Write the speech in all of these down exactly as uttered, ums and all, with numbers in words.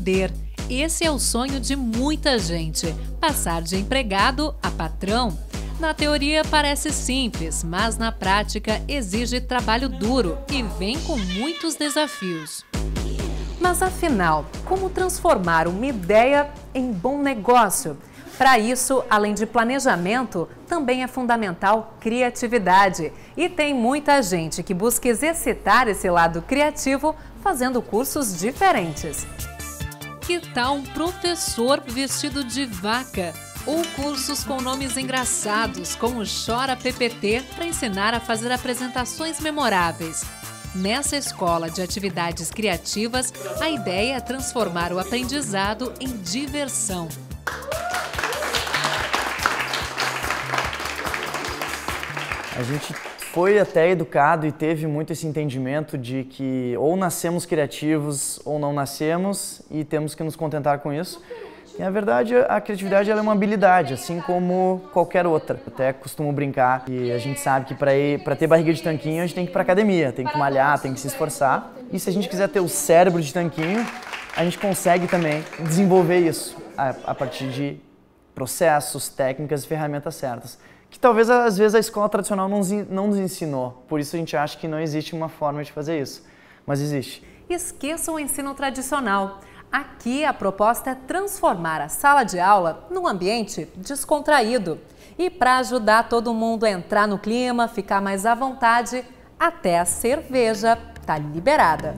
empreender. Esse é o sonho de muita gente, passar de empregado a patrão. Na teoria parece simples, mas na prática exige trabalho duro e vem com muitos desafios. Mas afinal, como transformar uma ideia em bom negócio? Para isso, além de planejamento, também é fundamental criatividade. E tem muita gente que busca exercitar esse lado criativo fazendo cursos diferentes. Que tal um professor vestido de vaca? Ou cursos com nomes engraçados, como Chora P P T, para ensinar a fazer apresentações memoráveis. Nessa escola de atividades criativas, a ideia é transformar o aprendizado em diversão. A gente foi até educado e teve muito esse entendimento de que ou nascemos criativos ou não nascemos e temos que nos contentar com isso. E, na verdade, a criatividade ela é uma habilidade, assim como qualquer outra. Até costumo brincar e a gente sabe que para ir, para ter barriga de tanquinho a gente tem que ir para academia, tem que malhar, tem que se esforçar. E se a gente quiser ter o cérebro de tanquinho, a gente consegue também desenvolver isso a, a partir de processos, técnicas e ferramentas certas. Que talvez, às vezes, a escola tradicional não, não nos ensinou. Por isso a gente acha que não existe uma forma de fazer isso. Mas existe. Esqueçam o ensino tradicional. Aqui a proposta é transformar a sala de aula num ambiente descontraído. E para ajudar todo mundo a entrar no clima, ficar mais à vontade, até a cerveja está liberada.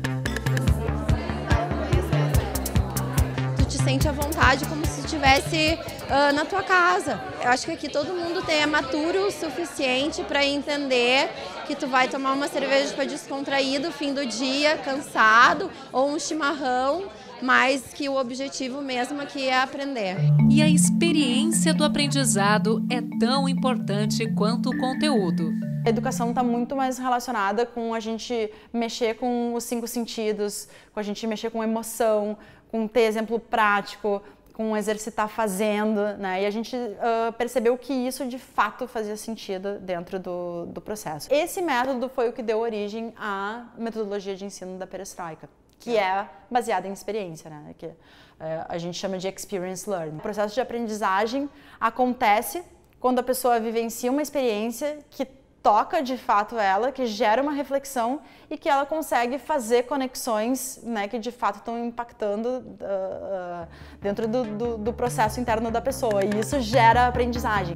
Tu te sente à vontade como se estivesse uh, na tua casa. Eu acho que aqui todo mundo tem, é maturo o suficiente para entender que tu vai tomar uma cerveja para descontrair do fim do dia, cansado, ou um chimarrão, mas que o objetivo mesmo aqui é aprender. E a experiência do aprendizado é tão importante quanto o conteúdo. A educação está muito mais relacionada com a gente mexer com os cinco sentidos, com a gente mexer com emoção, com ter exemplo prático, com exercitar fazendo, né? E a gente uh, percebeu que isso de fato fazia sentido dentro do, do processo. Esse método foi o que deu origem à metodologia de ensino da perestroika, que é baseada em experiência, né? Que uh, a gente chama de experience learning. O processo de aprendizagem acontece quando a pessoa vivencia uma experiência que toca de fato ela, que gera uma reflexão e que ela consegue fazer conexões, né, que de fato estão impactando uh, uh, dentro do, do, do processo interno da pessoa, e isso gera aprendizagem.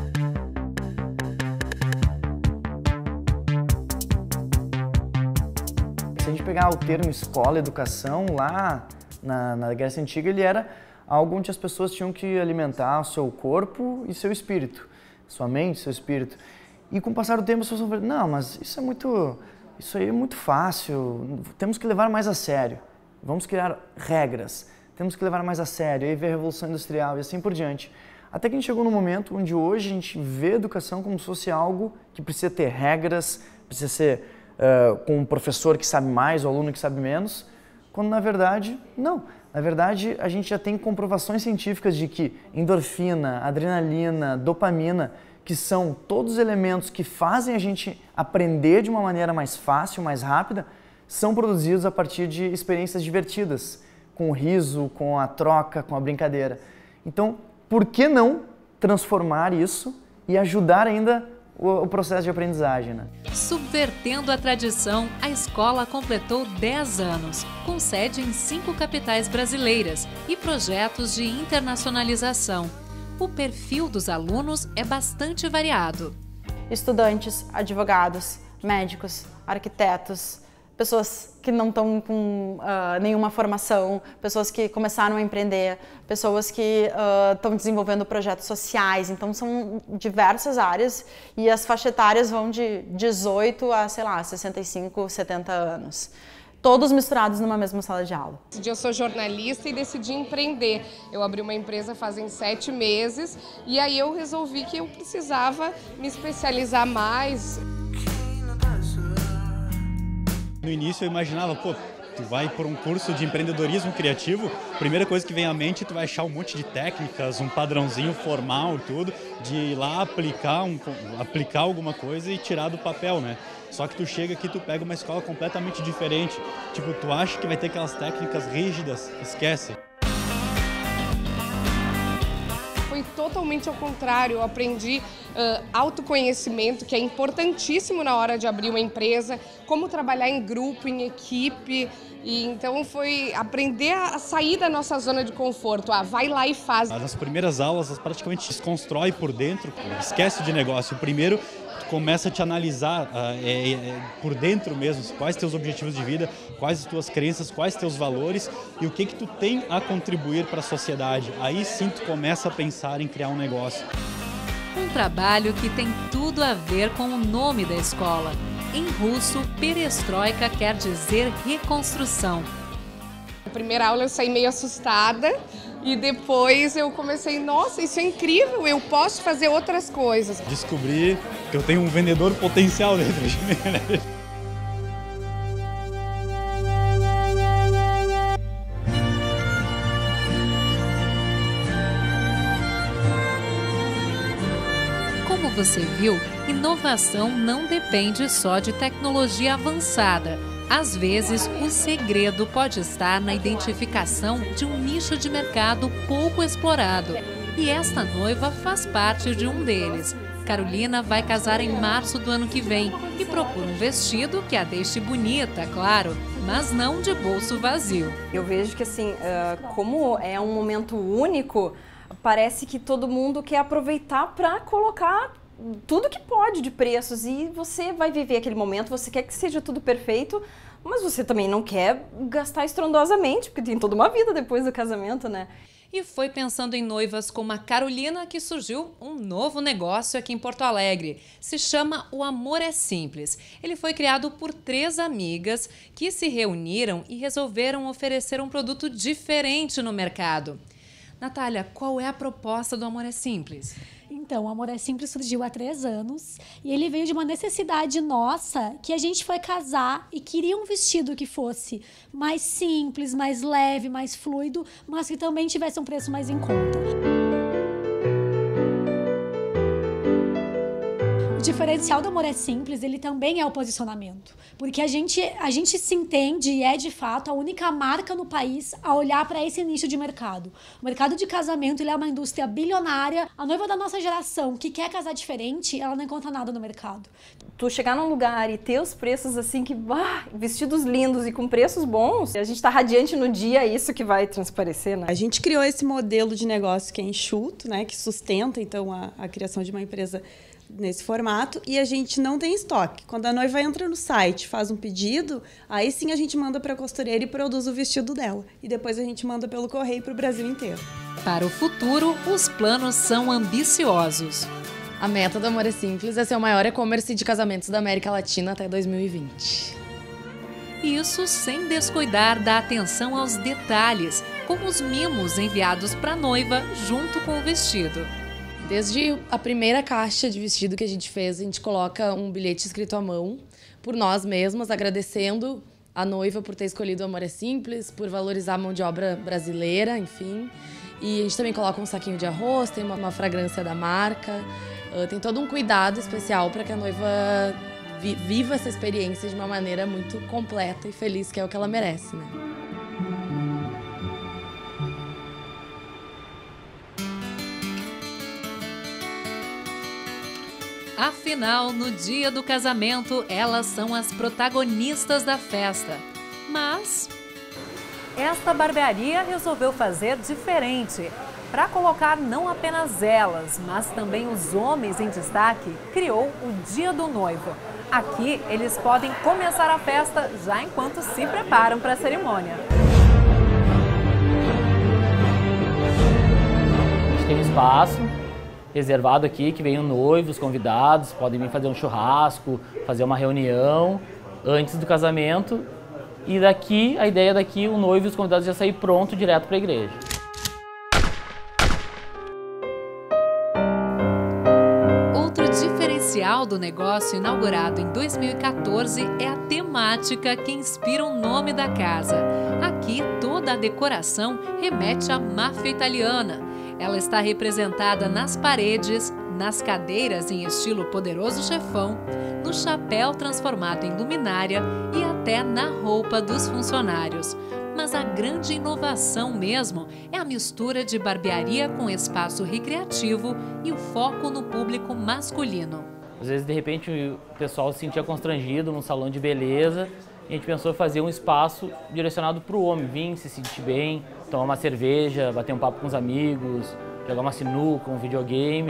Se a gente pegar o termo escola, educação, lá na, na Grécia Antiga, ele era algo onde as pessoas tinham que alimentar o seu corpo e seu espírito, sua mente, seu espírito. E com o passar do tempo as pessoas vão falar, não, mas isso é muito, isso aí é muito fácil, temos que levar mais a sério, vamos criar regras, temos que levar mais a sério, aí veio a Revolução Industrial e assim por diante. Até que a gente chegou num momento onde hoje a gente vê a educação como se fosse algo que precisa ter regras, precisa ser uh, com um professor que sabe mais, o aluno que sabe menos, quando na verdade, não. Na verdade, a gente já tem comprovações científicas de que endorfina, adrenalina, dopamina, que são todos os elementos que fazem a gente aprender de uma maneira mais fácil, mais rápida, são produzidos a partir de experiências divertidas, com o riso, com a troca, com a brincadeira. Então, por que não transformar isso e ajudar ainda o, o processo de aprendizagem, né? Subvertendo a tradição, a escola completou dez anos, com sede em cinco capitais brasileiras e projetos de internacionalização. O perfil dos alunos é bastante variado. Estudantes, advogados, médicos, arquitetos, pessoas que não estão com uh, nenhuma formação, pessoas que começaram a empreender, pessoas que uh, estão desenvolvendo projetos sociais. Então são diversas áreas e as faixas etárias vão de dezoito a, sei lá, sessenta e cinco, setenta anos. Todos misturados numa mesma sala de aula. Eu sou jornalista e decidi empreender. Eu abri uma empresa fazem sete meses e aí eu resolvi que eu precisava me especializar mais. No início eu imaginava, pô, tu vai por um curso de empreendedorismo criativo, a primeira coisa que vem à mente, tu vai achar um monte de técnicas, um padrãozinho formal e tudo, de ir lá aplicar, um, aplicar alguma coisa e tirar do papel, né? Só que tu chega aqui, tu pega uma escola completamente diferente. Tipo, tu acha que vai ter aquelas técnicas rígidas, esquece. Foi totalmente ao contrário, eu aprendi uh, autoconhecimento, que é importantíssimo na hora de abrir uma empresa, como trabalhar em grupo, em equipe, e então foi aprender a sair da nossa zona de conforto, ah, vai lá e faz. Nas primeiras aulas, praticamente desconstrói por dentro, esquece de negócio. O primeiro, tu começa a te analisar uh, é, é, por dentro mesmo, quais teus objetivos de vida, quais as tuas crenças, quais teus valores e o que que tu tem a contribuir para a sociedade. Aí sim tu começa a pensar em criar um negócio. Um trabalho que tem tudo a ver com o nome da escola. Em russo, perestroika quer dizer reconstrução. Na primeira aula eu saí meio assustada e depois eu comecei, nossa, isso é incrível, eu posso fazer outras coisas. Descobri que eu tenho um vendedor potencial dentro de mim, né? Como você viu, inovação não depende só de tecnologia avançada. Às vezes, o segredo pode estar na identificação de um nicho de mercado pouco explorado. E esta noiva faz parte de um deles. Carolina vai casar em março do ano que vem e procura um vestido que a deixe bonita, claro, mas não de bolso vazio. Eu vejo que, assim, como é um momento único, parece que todo mundo quer aproveitar para colocar tudo que pode de preços e você vai viver aquele momento, você quer que seja tudo perfeito, mas você também não quer gastar estrondosamente, porque tem toda uma vida depois do casamento, né? E foi pensando em noivas como a Carolina que surgiu um novo negócio aqui em Porto Alegre. Se chama O Amor é Simples. Ele foi criado por três amigas que se reuniram e resolveram oferecer um produto diferente no mercado. Natália, qual é a proposta do Amor é Simples? Então, o Amor é Simples surgiu há três anos e ele veio de uma necessidade nossa que a gente foi casar e queria um vestido que fosse mais simples, mais leve, mais fluido, mas que também tivesse um preço mais em conta. O diferencial do Amor é Simples, ele também é o posicionamento. Porque a gente, a gente se entende e é, de fato, a única marca no país a olhar para esse nicho de mercado. O mercado de casamento, ele é uma indústria bilionária. A noiva da nossa geração que quer casar diferente, ela não encontra nada no mercado. Tu chegar num lugar e ter os preços assim que, bah, vestidos lindos e com preços bons, a gente tá radiante no dia, é isso que vai transparecer, né? A gente criou esse modelo de negócio que é enxuto, né, que sustenta, então, a, a criação de uma empresa nesse formato, e a gente não tem estoque. Quando a noiva entra no site, faz um pedido, aí sim a gente manda para a costureira e produz o vestido dela. E depois a gente manda pelo correio para o Brasil inteiro. Para o futuro, os planos são ambiciosos. A meta do Amor é Simples é ser o maior e-commerce de casamentos da América Latina até dois mil e vinte. Isso sem descuidar da atenção aos detalhes, como os mimos enviados para a noiva junto com o vestido. Desde a primeira caixa de vestido que a gente fez, a gente coloca um bilhete escrito à mão, por nós mesmas, agradecendo a noiva por ter escolhido o Amor é Simples, por valorizar a mão de obra brasileira, enfim. E a gente também coloca um saquinho de arroz, tem uma, uma fragrância da marca, uh, tem todo um cuidado especial para que a noiva vi, viva essa experiência de uma maneira muito completa e feliz, que é o que ela merece, né? Afinal, no dia do casamento, elas são as protagonistas da festa. Mas esta barbearia resolveu fazer diferente. Para colocar não apenas elas, mas também os homens em destaque, criou o Dia do Noivo. Aqui, eles podem começar a festa já enquanto se preparam para a cerimônia. A gente tem um espaço reservado aqui, que vem o noivo, os convidados, podem vir fazer um churrasco, fazer uma reunião antes do casamento. E daqui, a ideia daqui, o noivo e os convidados já sair pronto direto para a igreja. Outro diferencial diferencial do negócio inaugurado em dois mil e quatorze é a temática que inspira o nome da casa. Aqui, toda a decoração remete à máfia italiana. Ela está representada nas paredes, nas cadeiras em estilo Poderoso Chefão, no chapéu transformado em luminária e até na roupa dos funcionários. Mas a grande inovação mesmo é a mistura de barbearia com espaço recreativo e o foco no público masculino. Às vezes, de repente, o pessoal se sentia constrangido num salão de beleza e a gente pensou em fazer um espaço direcionado para o homem, vir se sentir bem, tomar uma cerveja, bater um papo com os amigos, jogar uma sinuca, um videogame.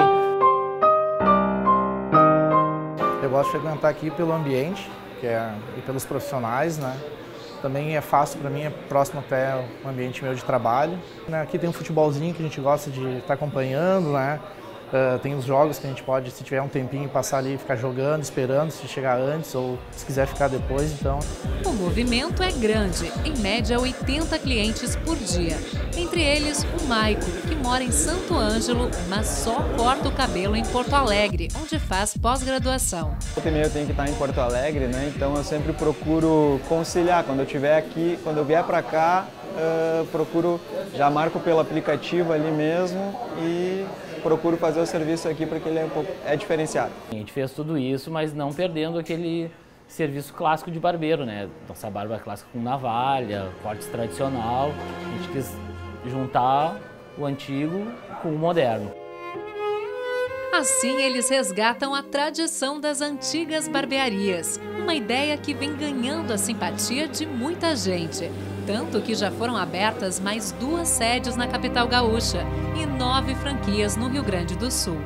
Eu gosto de frequentar aqui pelo ambiente, que é, e pelos profissionais, né? Também é fácil para mim, é próximo até o ambiente meu de trabalho. Aqui tem um futebolzinho que a gente gosta de estar acompanhando, né? Uh, tem os jogos que a gente pode, se tiver um tempinho, passar ali e ficar jogando, esperando se chegar antes ou se quiser ficar depois, então... O movimento é grande, em média oitenta clientes por dia. Entre eles, o Maico, que mora em Santo Ângelo, mas só corta o cabelo em Porto Alegre, onde faz pós-graduação. Volta e meia eu tenho que estar em Porto Alegre, né? Então eu sempre procuro conciliar. Quando eu estiver aqui, quando eu vier para cá, uh, procuro, já marco pelo aplicativo ali mesmo e... procuro fazer o serviço aqui porque ele é, um pouco, é diferenciado. A gente fez tudo isso, mas não perdendo aquele serviço clássico de barbeiro, né? Nossa barba clássica com navalha, corte tradicional. A gente quis juntar o antigo com o moderno. Assim, eles resgatam a tradição das antigas barbearias. Uma ideia que vem ganhando a simpatia de muita gente. Tanto que já foram abertas mais duas sedes na capital gaúcha e nove franquias no Rio Grande do Sul.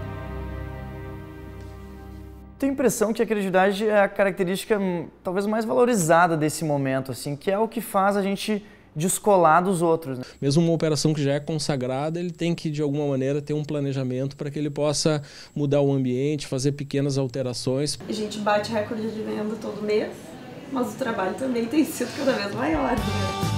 Tenho a impressão que a criatividade é a característica talvez mais valorizada desse momento, assim, que é o que faz a gente descolar dos outros, né? Mesmo uma operação que já é consagrada, ele tem que, de alguma maneira, ter um planejamento para que ele possa mudar o ambiente, fazer pequenas alterações. A gente bate recorde de venda todo mês, mas o trabalho também tem sido cada vez maior, né?